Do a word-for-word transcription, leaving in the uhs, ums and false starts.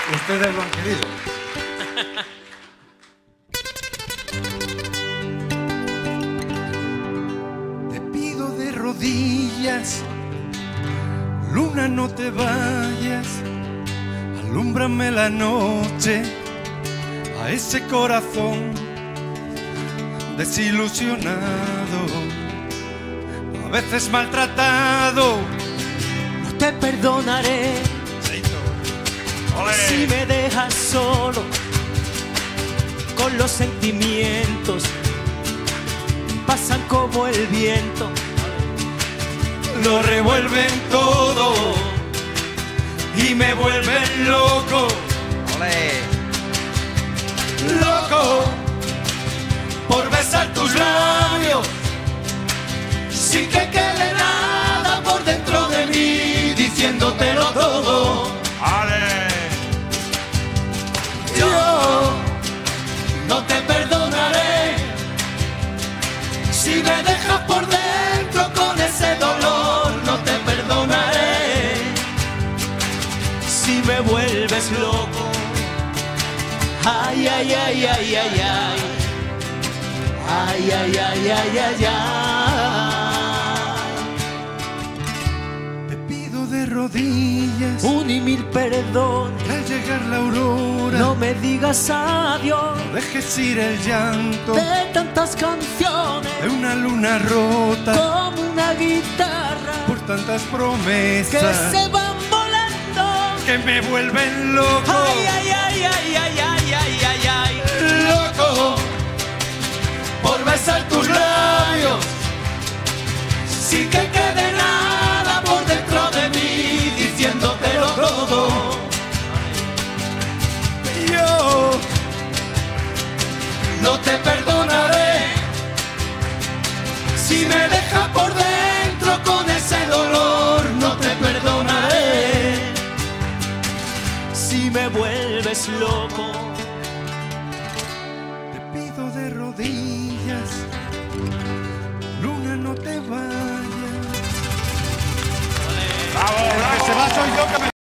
Ustedes lo han querido. Te pido de rodillas, luna, no te vayas, alúmbrame la noche a ese corazón desilusionado, a veces maltratado. No te perdonaré si me dejas solo con los sentimientos, pasan como el viento, Lo revuelven todo y me vuelven loco. ¡Olé! Loco por besar tus labios sin que quede nada por dentro de mí, diciéndotelo todo. ¡Ale! Yo no te perdonaré si me dejas por dentro con ese dolor. No te perdonaré si me vuelves loco. Ay, ay, ay, ay, ay, ay. Ay, ay, ay, ay, ay, ay. Te pido de rodillas Un y mil perdón, al llegar la aurora. no me digas adiós Dejes ir el llanto de tantas canciones, de una luna rota como una guitarra por tantas que promesas se van volando. que me vuelven loco. Ay, ay, ay, ay, ay, ay, ay, ay, ay. Loco por besar tus labios sin que quede nada por dentro de mí, diciéndotelo todo. Yo no te perdonaré si me dejas por dentro con ese dolor. No te perdonaré Si me vuelves loco. Te pido de rodillas, luna, no te vayas. ¡Bravo, bravo! Se va soy yo que me